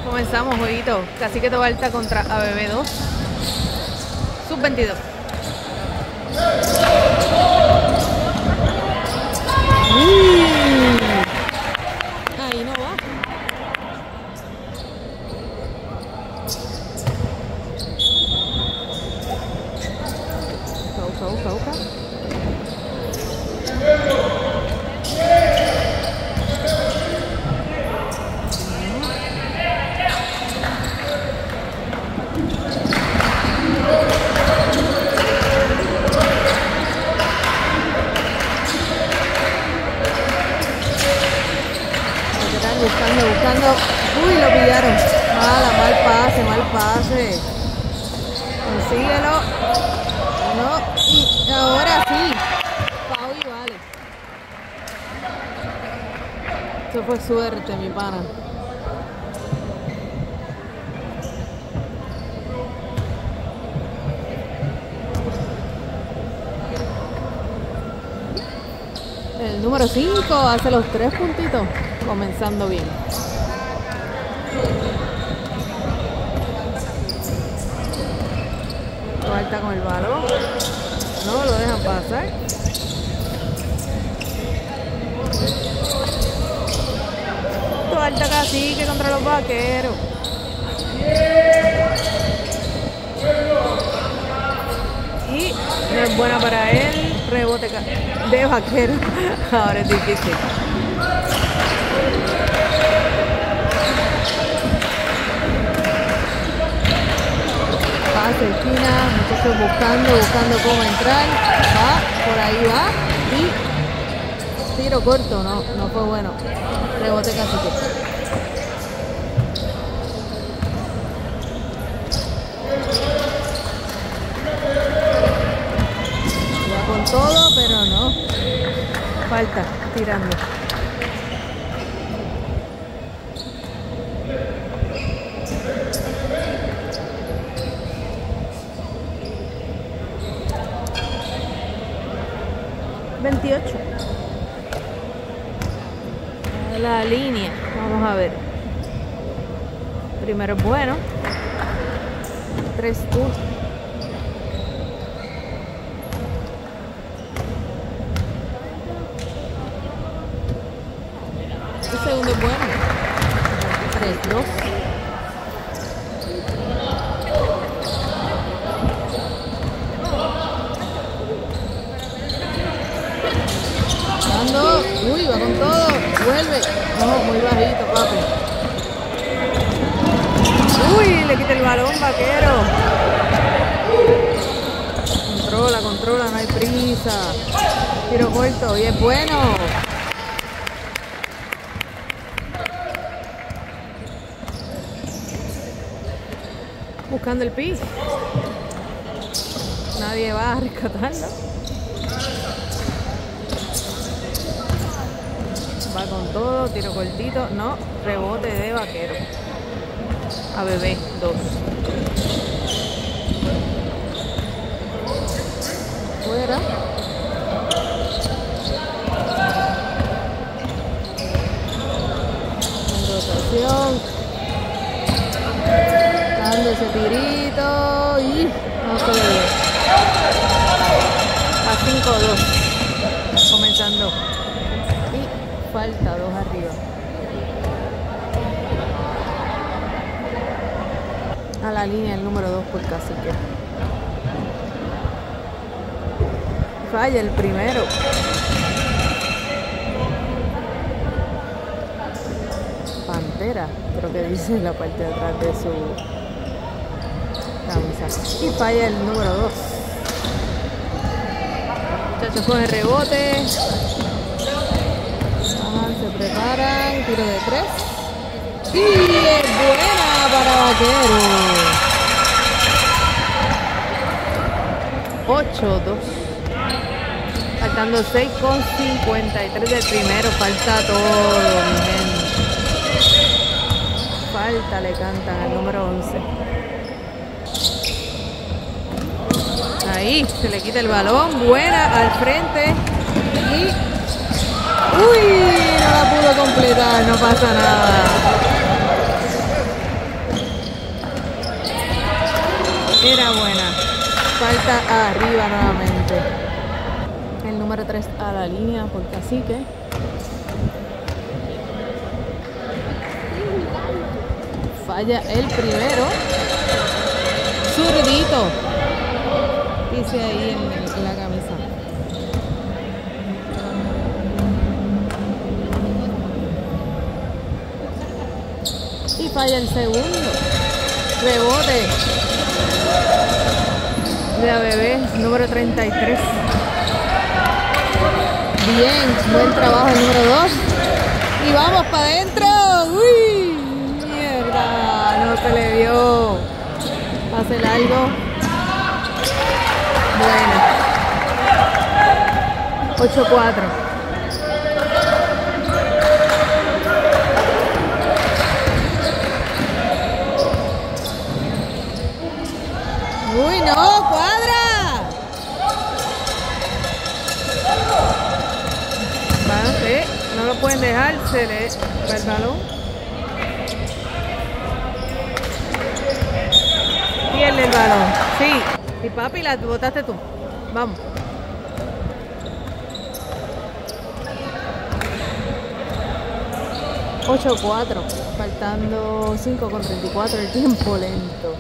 Comenzamos, jueguito. Cacique Tobalta contra ABB 2. Sub-22. Ahí no va. Cauca. Buscando. Uy, lo pillaron. Mal pase. Consíguelo. No. Y ahora sí. Pau y vale. Eso fue suerte, mi pana. El número 5 hace los 3 puntitos. Comenzando bien. Tobalta con el balón. No lo dejan pasar. Tobalta Cacique contra los Vaqueros. Y no es buena para él. Rebote de Vaquero. Ahora es difícil. Pase esquina, muchachos buscando cómo entrar. Va, por ahí va. Y tiro corto, no fue bueno. Rebote Cacique. Va con todo, pero no. Falta, tirando. La línea, vamos a ver. Primero es bueno. 3-1. El segundo es bueno. 3-2. Uy, va con todo. Vuelve. No, muy bajito, papi. Uy, le quita el balón, Vaquero. Controla, no hay prisa. Tiro corto y es bueno. Buscando el piso. Nadie va a rescatarlo. Va con todo, tiro cortito, no, rebote de Vaquero. ABB 2. Fuera. En rotación. Dando ese tirito y no se ve. A 5-2. Comenzando. Falta 2 arriba. A la línea el número 2 por Cacique. Falla el primero. Pantera, creo que dice la parte de atrás de su camisa. Y falla el número 2. Muchachos con el rebote. Se preparan, tiro de 3 y es buena para Vaquero. 8-2. Faltando 6:53 del primero. Falta todo, mi gente. Falta, le cantan al número 11. Ahí se le quita el balón. Buena al frente y uy, no la pudo completar, no pasa nada. Buena, buena. Falta arriba nuevamente. El número 3 a la línea por Cacique. Falla el primero. Zurdito. Dice ahí en la camisa. Y falla el segundo. Rebote de la bebé, número 33. Bien, buen trabajo el número 2. Y vamos para adentro. ¡Uy! Mierda, no se le vio. Hace largo. Bueno. 8-4. ¡Uy, no! ¡Cuadra! Vale, no lo pueden dejar, se le va el balón. Pierde el balón. Sí. Y papi, la botaste tú. Vamos. $8-4. Faltando 5:34 el tiempo lento.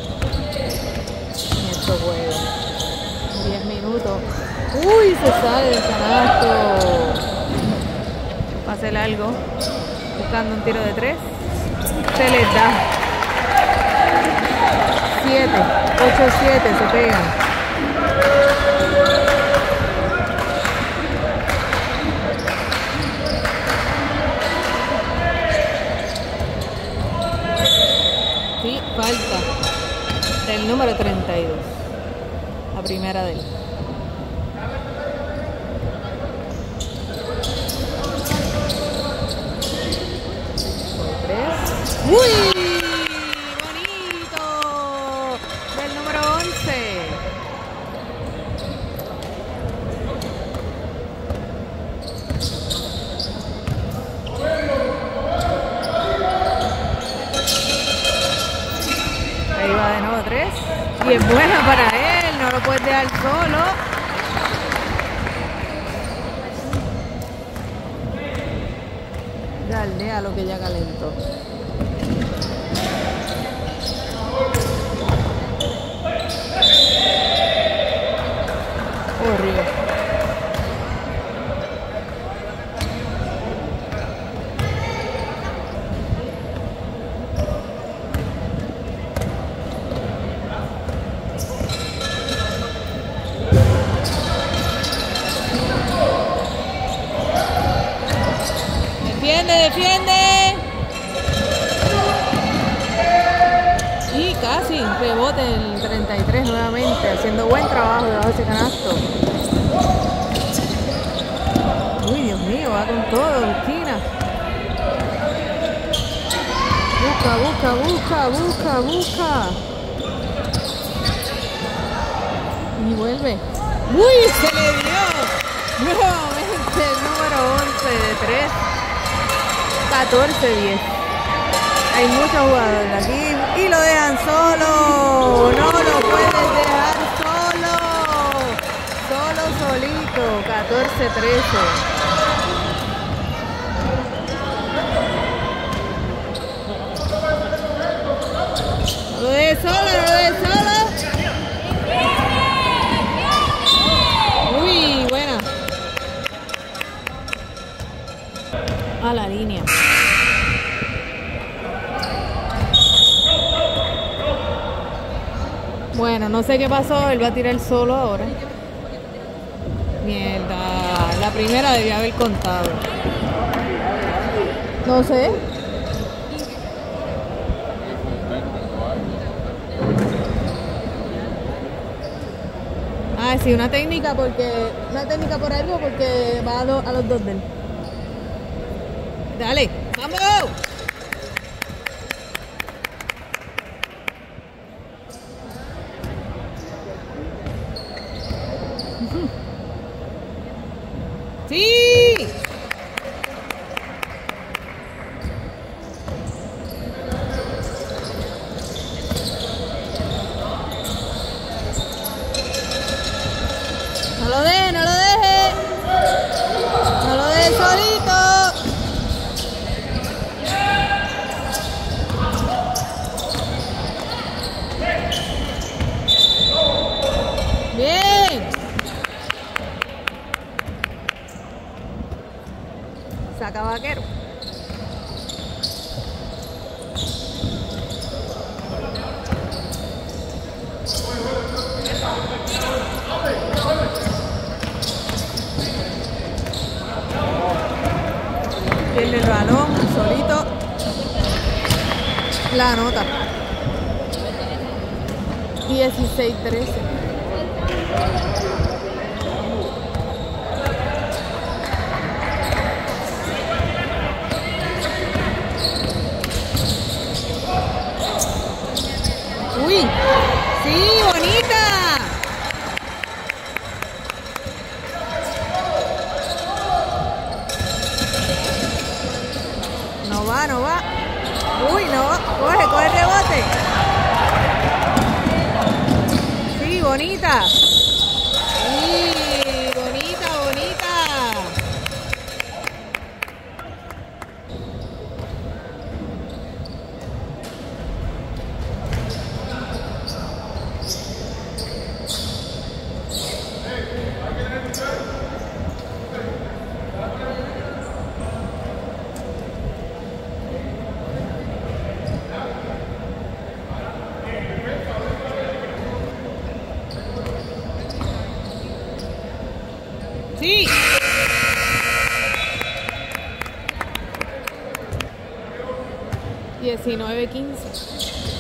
Juego 10 minutos. Uy, se sale del canasto. Pase largo, buscando un tiro de 3. Se les da 7, 8-7, se pegan. Sí, falta el número 32. La primera de él. ¡Uy! ¡Bonito! Del número 11. Ahí va de nuevo 3. Y es buena para él, no lo puedes dejar solo. Dale a lo que ya calentó. Horrible. Defiende. Y casi rebote el 33 nuevamente, haciendo buen trabajo debajo de ese canasto. Uy, Dios mío, va con todo, esquina. Busca. Y vuelve. Uy, se le dio. Nuevamente el número 11 de 3. 14-10. Hay muchos jugadores aquí y lo dejan solo. No lo puedes dejar solo. Solito. 14-13. No lo dejes solo. Uy, buena. A la línea. Bueno, no sé qué pasó, él va a tirar solo ahora. Mierda, la primera debía haber contado. No sé. Ah, sí, una técnica por algo porque va a los dos de él. Dale, vamos. Sí. la nota. 16-13. Uy, sí, bonita. No va, no va. Uy, no va. Coge el rebote. Sí, bonita. Sí, bonita, bonita. Sí. Diecinueve, 15.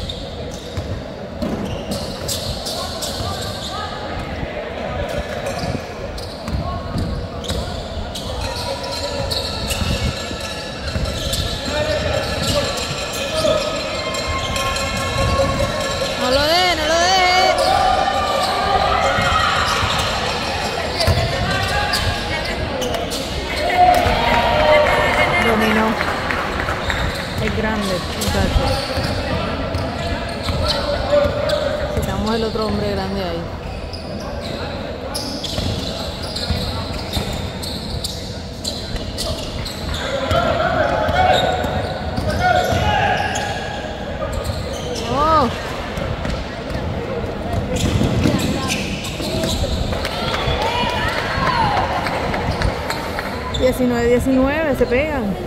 No lo deje, no lo deje. Dominó. Es grande, muchachos. Necesitamos el otro hombre grande ahí. Oh. 19-19, se pegan.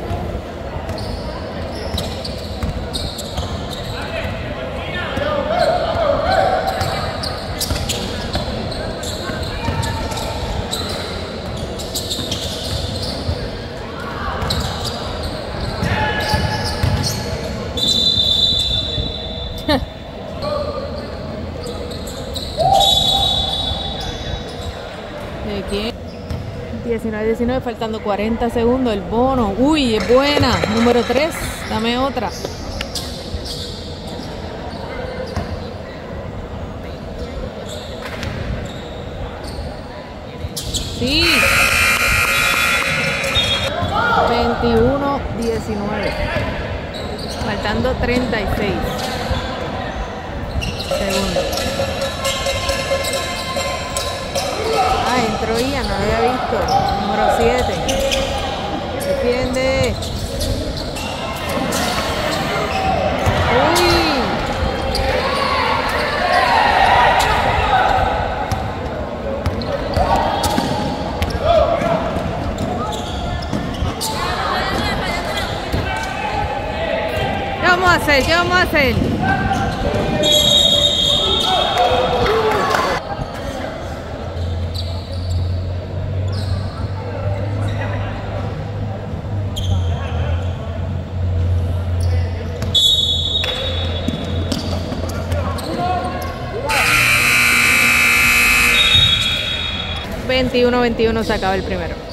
¿De quién? 19-19, faltando 40 segundos. El bono. Uy, es buena. Número 3. Dame otra. Sí. 21-19. Faltando 36 segundos. Ah, entró Ian, no lo había visto. Número 7. Defiende. Uy. ¿Qué vamos a hacer? ¿Qué vamos a hacer? ...21-21 se acaba el primero.